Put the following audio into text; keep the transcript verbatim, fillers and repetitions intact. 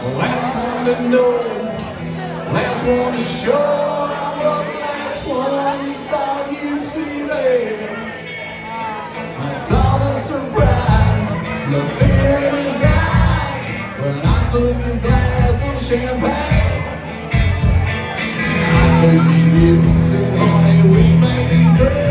Last one to know, last one to show. I'm the last one you thought you'd see there. I saw the surprise, the fear in his eyes, when I took his glass of champagne. I tasted you, said honey, we may be great.